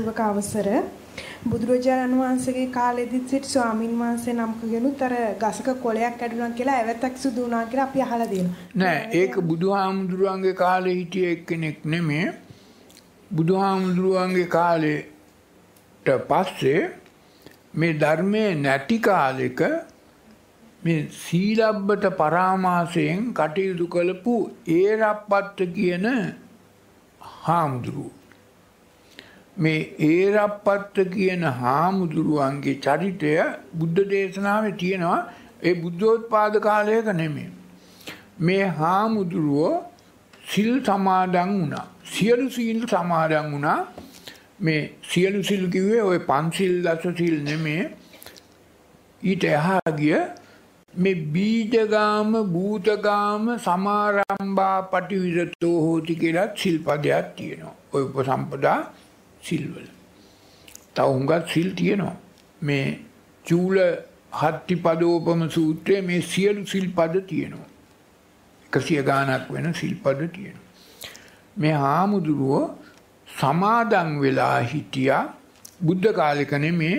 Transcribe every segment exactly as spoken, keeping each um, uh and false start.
ගෞරවපූර්වක අවසර බුදුරජාණන් වහන්සේගේ කාලෙදිත් සිට ස්වාමින් වහන්සේ නමකගෙනුත් අර ගසක කොළයක් ඇදුණා කියලා ඇවතක් සුදු වුණා කියලා අපි අහලා දෙනවා. නෑ ඒක බුදුහාමුදුරුවන්ගේ කාලේ හිටිය එක්කෙනෙක් නෙමෙයි. බුදුහාමුදුරුවන්ගේ කාලේට පස්සේ මේ ධර්මයේ නැති කාලෙක මේ සීලබ්බත පරාමාසයෙන් කටයුතු කළපු ඒරප්පත්ත කියන හාමුදුරුවෝ මේ ඒරප්පත්ත කියන හාමුදුරුවන්ගේ චරිතය බුද්ධ දේශනාවේ තියෙනවා. ඒ බුද්ධෝත්පාද කාලයක නෙමෙයි. මේ හාමුදුරුවෝ සිල් සමාදන් වුණා. සියලු සීල් සමාදන් වුණා. මේ සියලු සිල් කිව්වේ ওই පන්සිල් දස සිල් නෙමෙයි. ඊට එහා ගිය මේ බීජගාම භූතගාම සමාරම්භා පටිවිරතෝ හෝති කියලා සිල්පදයක් තියෙනවා. ඔය උපසම්පදා සිල්වල. තව හුඟක් සිල් තියෙනවා. මේ චූල හත්තිපදෝපම සූත්‍රයේ මේ සියලු සිල්පද තියෙනවා. එකසිය ගාණක් වෙන සිල්පද තියෙනවා. මේ හාමුදුරුවෝ සමාදන් වෙලා හිටියා බුද්ධ කාලෙක නෙමේ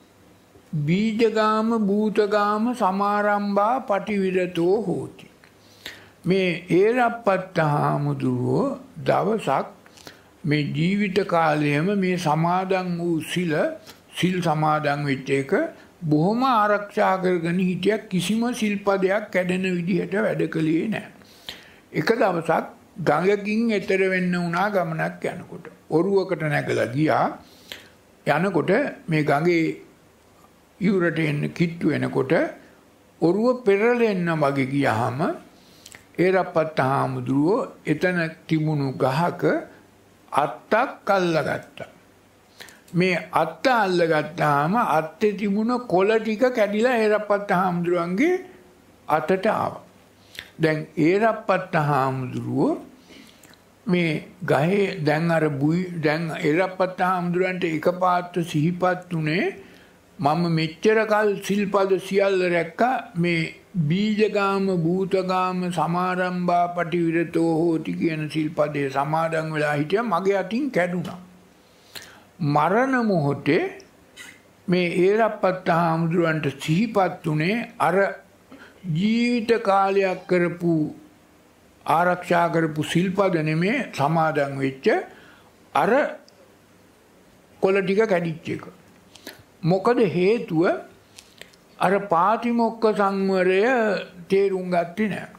බීජගාම භූතගාම සමාරම්භා පටිවිරතෝ හෝති. මේ ඒරප්පත්ත හාමුදුරුවෝ දවසක් මේ ජීවිත කාලයේම මේ සමාදන් වූ සිල් සිල් සමාදන් වෙච්ච එක බොහොම ආරක්ෂා කරගෙන හිටිය කිසිම සිල්පදයක් කැඩෙන විදිහට වැඩ කළේ නැහැ. එක දවසක් ගඟකින් එතර වෙන්න වුණා ගමනක් යනකොට. ඔරුවකට නැගලා ගියා. යනකොට මේ ගඟේ යුරට එන්න කිට්ටු වෙනකොට ඔරුව පෙරලෙන්න වගේ ගියාම ඒරප්පත්ත හාමුදුරුවෝ එතන තිබුණු ගහක අත්තක් අල්ලගත්තා. මේ අත්ත අල්ලගත්තාම අත්තේ තිබුණ කොළ ටික කැඩිලා ඒරප්පත්ත හාමුදුරුවන්ගේ අතට ආවා. දැන් ඒරප්පත්ත හාමුදුරුවෝ මේ ගහේ දැන් අර බුයි දැන් ඒරප්පත්ත හාමුදුරුවන්ට එකපාරට සිහිපත් උනේ මම මෙච්චර කල් සිල්පද සියල්ල රැක්කා මේ බීජගාම භූතගාම සමාරම්භා පටිවිරතෝ හෝති කියන සිල්පදේ සමාදන් වෙලා හිටියා මගේ අතින් කැඩුනා. මරණ මොහොතේ මේ ඒරප්පත්ත හාමුදුරුවන්ට සිහිපත් උනේ අර ජීවිත කාලයක් කරපු ආරක්ෂා කරපු සිල්පද නෙමේ සමාදන් වෙච්ච අර කොළ ටික කැඩිච්ච එක. මොකද හේතුව අර පාතිමොක්ක සංවරය තේරුම් ගත්තේ නැහැ.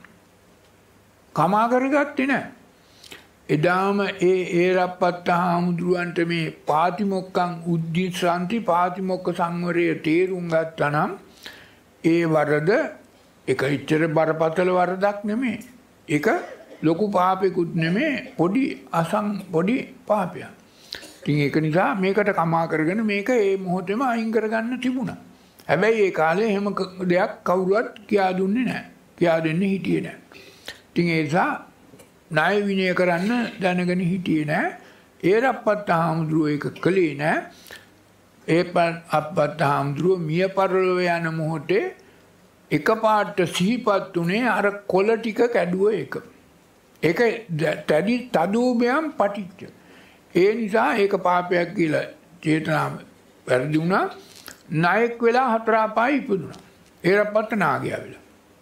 කමා කරගත්තේ නැහැ. එදාම ඒ ඒරප්පත්ත හාමුදුරුවන්ට මේ පාතිමොක්කන් උද්දිස්සන්ති පාතිමොක්ක සංවරය තේරුම් ගත්තා නම් ඒ වරද එක ඉච්චර බරපතල වරදක් නෙමෙයි. ඒක ලොකු පාපෙකුත් නෙමෙයි පොඩි අසං පොඩි පාපයක්. ඉතින් ඒක නිසා මේකට කමා කරගෙන මේක ඒ මොහොතේම අයින් කරගන්න තිබුණා. හැබැයි ඒ කාලේ එහෙම දෙයක් කවුරුවත් කියා දුන්නේ නැහැ. කියා දෙන්නේ හිටියේ නැහැ. ඉතින් ඒ නිසා ණය විනය කරන්න දැනගෙන හිටියේ නැහැ. ඒරප්පත්ත හාමුදුරුවෝ ඒක කළේ නැහැ. ඒ අප්පත්ත හාමුදුරුවෝ මිය පරලොව යන මොහොතේ එකපාරට සිහිපත් උනේ අර කොළ ටික කැඩුව එක. ඒක තැඩි තදෝබයන් පටිච්ච. ඒ නිසා ඒක පාපයක් කියලා චේතනාව වැරදි වුණා. නායක වෙලා හතර අපායි ඉපදුණා. ඒරප්පත්ත නාගයා වෙලා.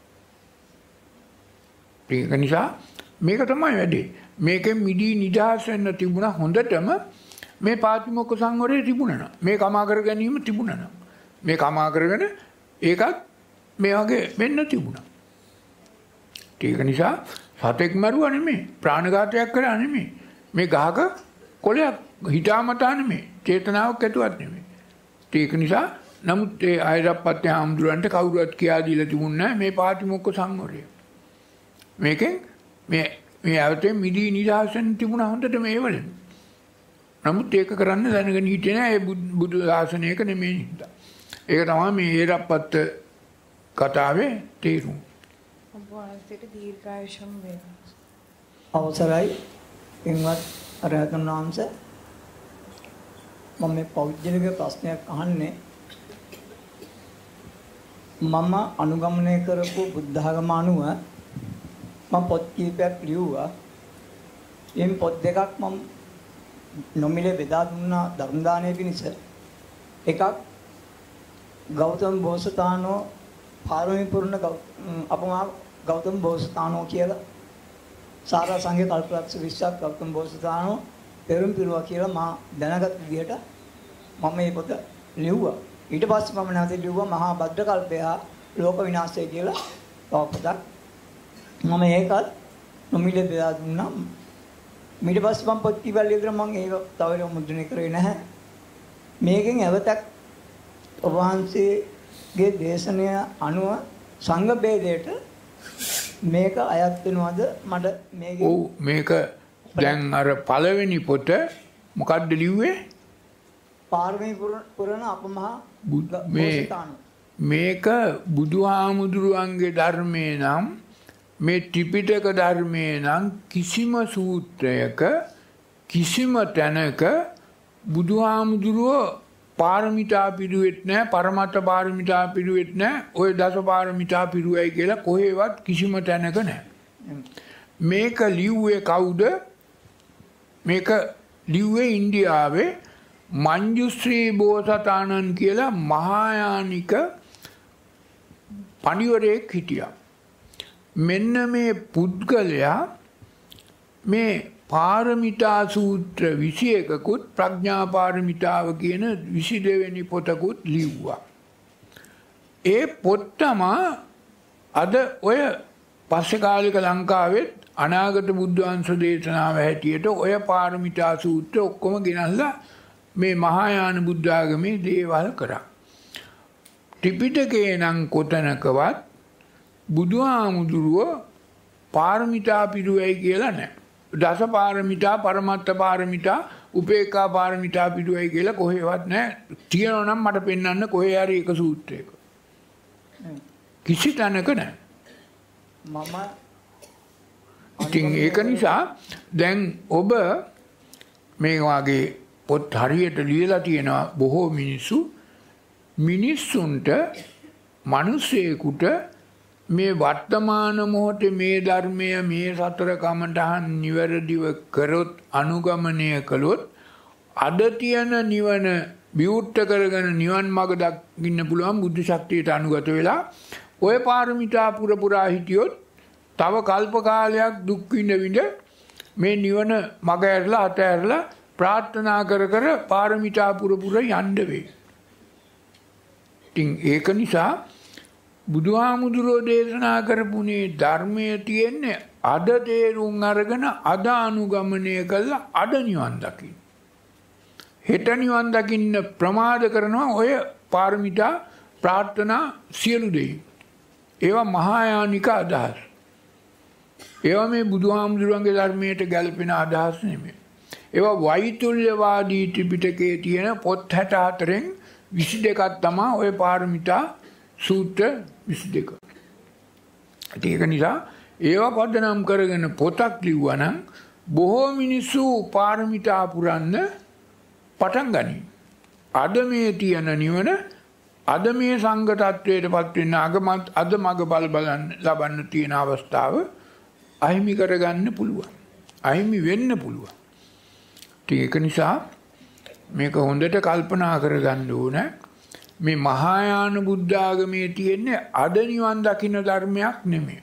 ඒක නිසා මේක තමයි වැඩේ. මේකෙන් මිදී නිදහස් වෙන්න තිබුණා හොඳටම මේ පාතිමොක්ක සංවරය තිබුණා. මේ කමා කර ගැනීම තිබුණා. මේ කමා කරගෙන ඒකත් මේ වගේ වෙන්න තිබුණා. ඒක නිසා සතෙක් මරුවා නෙමෙයි ප්‍රාණඝාතයක් කරා නෙමෙයි. මේ ගහක කොළයක් හිතාමතා නෙමෙයි චේතනාවක් ඇතුවත් නෙමෙයි. ඒක නිසා නමුත් ඒ අයරප්පත්ත හාමුදුරන්ට කවුරුවත් කියා දීලා තිබුණේ නැහැ මේ පාතිමොක්ක සංවරය. මේකෙන් මේ මේ අවතේ මිදී නිදහසෙන් තිබුණා හොඳට මේ වලින්. නමුත් ඒක කරන්න දැනගෙන හිටියේ නැහැ ඒ බුදු ශාසනයක නෙමෙයි හින්දා. ඒක තමයි මේ ඒරප්පත්ත කතාවේ තේරුම. ඔබ වහන්සේට දීර්ඝායුෂම වේවා. අවසරයි පින්වත් රහතන් වහන්සේ මම මේ පෞද්ගලික ප්‍රශ්නයක් අහන්නේ මම අනුගමනය කරපු බුද්ධ ආගම අනුව මම පොත් කීපයක් ලියුවා. එම් පොත් දෙකක් මම නොමිලේ බෙදා දුන්නා ධර්ම දානය පිණිස. එකක් ගෞතම බෝසතාණෝ පාරමී පුරණ අපමා ගෞතම බෝසතාණෝ කියලා සාරා සංඝ කල්පලක්ෂ විස්සක් ගෞතම බෝසතාණෝ පෙරම් පිරුවා කියලා මා දැනගත් විදිහට මම මේ පොත ලිව්වා. ඊට පස්සේ මම නැවත ලිව්වා මහා භද්‍ර කල්පය ලෝක විනාශය කියලා තව පොතක්. මම ඒකත් නොමිලේ බෙදා දුන්නා. ඊට පස්සේ මම පොත් කිව්වා ලියලා මම ඒක තව මුද්‍රණය කරේ නැහැ. මේකෙන් අවතක් ඔබ වහන්සේගේ දේශනය අනුව සංඝ ભેදයට මේක අයත් වෙනවද මට මේක ඔව් මේක දැන් අර පළවෙනි පොත මොකක්ද ලිව්වේ පාරමී පුරණ අපමහා මේ මේක බුදුහාමුදුරුවන්ගේ ධර්මයේ නම් මේ ත්‍රිපිටක ධර්මයේ නම් කිසිම සූත්‍රයක කිසිම තැනක බුදුහාමුදුරුවෝ පාරමිතා පිරුවෙත් නැහැ පරමත්ත පාරමිතා පිරුවෙත් නැහැ ඔය දස පාරමිතා පිරුවයි කියලා කොහෙවත් කිසිම තැනක නැහැ මේක ලිව්වේ කවුද මේක ලිව්වේ ඉන්දියාවේ මංජුශ්‍රී බෝසතාණන් කියලා මහායානික පණිවරයෙක් හිටියා මෙන්න මේ පුද්ගලයා මේ පාරමිතා සූත්‍ර විසි එකකුත් ප්‍රඥා පාරමිතාව කියන විසි දෙවෙනි පොතකුත් ලිව්වා. ඒ පොත් තමයි අද ඔය පස්සේ කාලික ලංකාවෙත් අනාගත බුද්ධ වංශ දේශනාව හැටියට ඔය පාරමිතා සූත්‍ර ඔක්කොම ගෙනල්ලා මේ මහායාන බුද්ධ ආගමේ දේවල් කරා. ත්‍රිපිටකේ නම් කොතනකවත් බුදුහාමුදුරුවෝ පාරමිතා පිරුවයි කියලා නැහැ. දස පාරමිතා පරමත්ත පාරමිතා උපේක්ඛා පාරමිතා පිටුවයි කියලා කොහෙවත් නැහැ. තියෙනවා නම් මට පෙන්වන්න කොහේ හරි එක සූත්‍රයක. කිසි තැනක නැහැ. මම ඉතින් ඒක නිසා දැන් ඔබ මේ වගේ පොත් හරියට ලියලා තියෙනවා බොහෝ මිනිස්සු මිනිස්සුන්ට මිනිසෙකුට මේ වර්තමාන මොහොතේ මේ ධර්මය මේ සතර කමඨහන් නිවැරදිව කරොත් අනුගමනය කළොත් අද තියෙන නිවන විවුර්ත කරගෙන නිවන් මාර්ග දකින්න පුළුවන් බුද්ධ ශක්තියට අනුගත වෙලා ඔය පාරමිතා පුර පුරා හිටියොත් තව කල්ප කාලයක් දුක් විඳ විඳ මේ නිවන මග ඇරලා අත ඇරලා ප්‍රාර්ථනා කර කර පාරමිතා පුර පුර යන්න වෙයි. ඉතින් ඒක නිසා බුදුහාමුදුරෝ දේශනා කරපුනේ ධර්මයේ තියෙන්නේ අද තේරුම් අරගෙන අද අනුගමනය කළා අද නිවන් දකින්න. හෙට නිවන් දකින්න ප්‍රමාද කරනවා ඔය පාරමිතා ප්‍රාර්ථනා සියලු දේ. ඒවා මහායානික අදහස්. ඒවා මේ බුදුහාමුදුරන්ගේ ධර්මයට ගැලපෙන අදහස් නෙමෙයි. ඒවා වෛතුල්‍යවාදී ත්‍රිපිටකයේ තියෙන පොත් හැට හතරෙන් විසි දෙකක් තමයි ඔය පාරමිතා සූත්‍ර විසි දෙක. ඒක නිසා ඒවා පදනම් කරගෙන පොතක් ලිව්වා නම් බොහෝ මිනිස්සු පාරමිතා පුරන්න පටන් ගනී. අද මේ තියෙන නිවන අද මේ සංඝ තත්වයටපත් වෙන අගමත් අද මගපල් බලන්න ලබන්න තියෙන අවස්ථාව අහිමි කරගන්න පුළුවන්. අහිමි වෙන්න පුළුවන්. ඒක නිසා මේක හොඳට කල්පනා කරගන්න ඕන. මේ මහායාන බුද්ධ ආගමේ තියෙන්නේ අද නිවන් දකින්න ධර්මයක් නෙමෙයි.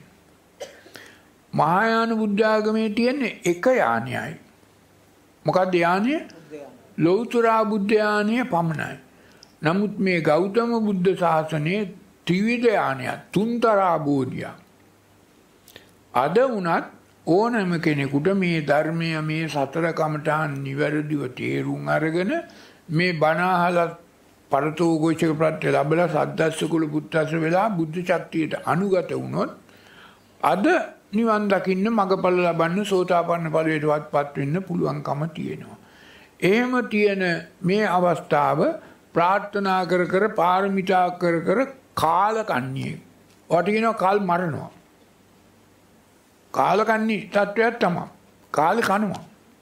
මහායාන බුද්ධ ආගමේ තියෙන්නේ එක යානයයි. මොකක්ද යානය? ලෞතර බුද්ධ යානය පමණයි. නමුත් මේ ගෞතම බුද්ධ ශාසනයේ ත්‍රිවිධ යානයක් තුන්තරා බෝධිය. අද වුණත් ඕනෑම කෙනෙකුට මේ ධර්මය මේ සතර කමඨාන් නිවැරදිව තේරුම් අරගෙන මේ බණ අහලා පරතෝ ගෝචක ප්‍රත්‍ය ලැබලා සද්දස්ස කුල පුත්තස්ස වෙලා බුද්ධ ශක්තියට අනුගත වුණොත් අද නිවන් දකින්න මගපල ලබන්න සෝතාපන්න ඵලයටපත් වෙන්න පුළුවන්කම තියෙනවා. එහෙම තියෙන මේ අවස්ථාව ප්‍රාර්ථනා කර කර පාරමිතා කර කර කාලකන්ණියේ ඔට කියනවා කාල් මරනවා. කාලකන්ණි තත්වයක් තමයි. කාල කනවා.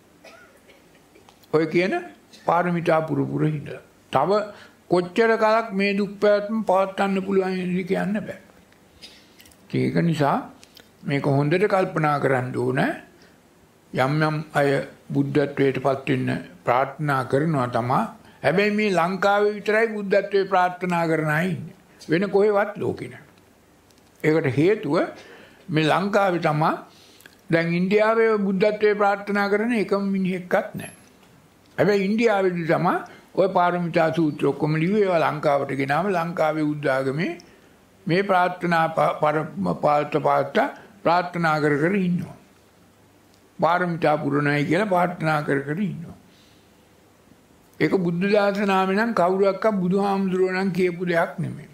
ඔය කියන පාරමිතා පුරු පුරු හිඳලා. තව කොච්චර කාලක් මේ දුක් පැවැත්ම පවත්වන්න පුළුවන් ඉන්නේ කියන්න බෑ. ඒක නිසා මේක හොඳට කල්පනා කරන්න ඕන. යම් යම් අය බුද්ධත්වයට පත් වෙන්න ප්‍රාර්ථනා කරනවා තමයි. හැබැයි මේ ලංකාවේ විතරයි බුද්ධත්වයේ ප්‍රාර්ථනා කරන අය ඉන්නේ. වෙන කොහෙවත් ලෝකේ නැහැ. ඒකට හේතුව මේ ලංකාවේ තමයි දැන් ඉන්දියාවේ බුද්ධත්වයේ ප්‍රාර්ථනා කරන එකම මිනිහෙක්වත් නැහැ. හැබැයි ඉන්දියාවේදී තමයි ඔය පාරමිතා සූත්‍ර ඔක්කොම ලියුවේ ඒවා ලංකාවට ගෙනාම ලංකාවේ බුද්ධාගමේ මේ ප්‍රාර්ථනා පාත පාත ප්‍රාර්ථනා කර කර ඉන්නවා. පාරමිතා පුරණයි කියලා ප්‍රාර්ථනා කර කර ඉන්නවා. ඒක බුද්ධ දාසනාමේ නම් කවුරුවක්වත් බුදුහාමුදුරුවෝ නම් කියපු දෙයක් නෙමෙයි.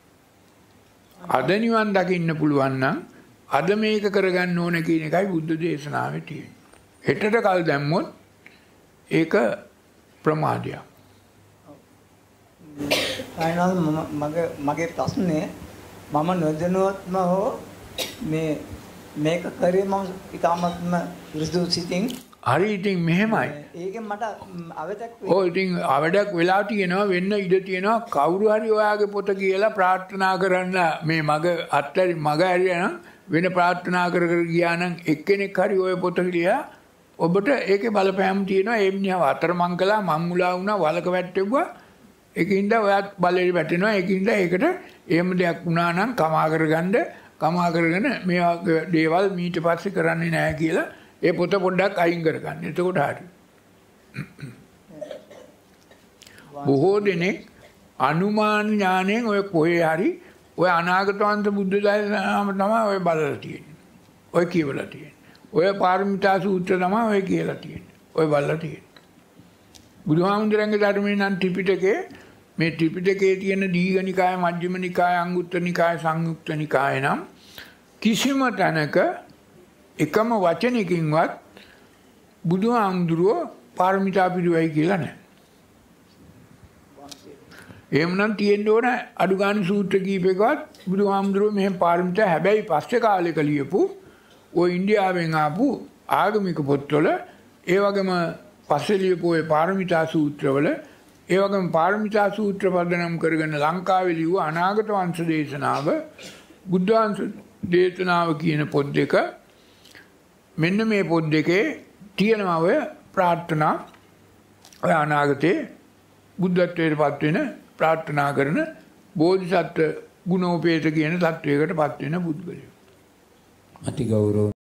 අද නිවන් දකින්න පුළුවන් නම් අද මේක කරගන්න ඕන කියන එකයි බුද්ධ දේශනාවේ තියෙන්නේ. හෙටට කල් දැම්මොත් ඒක ප්‍රමාදයක්. අයනල් මගේ මගේ ප්‍රශ්නේ මම නොදැනුවත්ම හෝ මේ මේක කරේ මම ඉතාමත්ම ඍජු සිතින් හරි ඉතින් මෙහෙමයි. ඒකෙන් මට අවදක් ඔව් ඉතින් අවඩක් වෙලා තියෙනවා වෙන්න ඉඩ තියෙනවා කවුරු හරි ඔයාගේ පොත කියලා ප්‍රාර්ථනා කරන්න මේ මග අත්තරි මග ඇරියා නම් වෙන ප්‍රාර්ථනා කර කර ගියා නම් එක්කෙනෙක් හරි ඔය පොත කියලා ඔබට ඒකේ බලපෑම් තියෙනවා ඒ මිනිහව අතරමං කළා මම් මුලා වුණා වලක වැටෙව්වා ඒකින්ද ඔයත් බලෙලි වැටෙනවා ඒකින්ද ඒකට එහෙම දෙයක් වුණා නම් කමා කරගන්න කමා කරගෙන මේ දේවල් මීට පස්සේ කරන්නේ නැහැ කියලා ඒ පොත පොඩ්ඩක් අයින් කරගන්න. එතකොට හරි. බොහෝ දෙනෙක් අනුමාන ඥාණයෙන් ඔය කොහේ හරි ඔය අනාගතවන්ත බුද්ධ ධර්ම තමයි ඔය බලලා තියෙන්නේ. ඔය කියවලා තියෙන්නේ. ඔය පාරමිතා සූත්‍ර තමයි ඔය කියලා තියෙන්නේ. ඔය බලලා තියෙන්නේ. බුදුහාමුදුරන්ගේ ධර්මයේ නම් ත්‍රිපිටකේ මේ ත්‍රිපිටකයේ තියෙන දීඝනිකාය, මජ්ක්‍ධිම නිකාය, අංගුත්තර නිකාය, සංයුක්ත නිකාය නම් කිසිම තැනක එකම වචනකින්වත් බුදුහාමුදුරුවෝ පාරමිතා පිළිවෙයි කියලා නැහැ. එහෙමනම් තියෙන්න ඕන අඩු ගන්න සූත්‍ර කීපයකවත් බුදුහාමුදුරුවෝ මෙහෙම පාරමිතා හැබැයි පස්සේ කාලෙක ලියපු ඔය ඉන්දියාවෙන් ආපු ආගමික පොත්වල ඒ වගේම පස්සේ ලියපු ඔය පාරමිතා සූත්‍රවල ඒ වගේම පාරමිතා සූත්‍ර පදනම් කරගෙන ලංකාවේ ලියුව අනාගත වංශ දේශනාව බුද්ධ වංශ දේශනාව කියන පොත් දෙක මෙන්න මේ පොත් දෙකේ තියෙනවා ඔය ප්‍රාර්ථනා ඔය අනාගතේ බුද්ධත්වයට පත් වෙන ප්‍රාර්ථනා කරන බෝධිසත්ව ගුණෝපේත කියන තත්වයකට පත් වෙන පුද්ගලයෝ. අති ගෞරව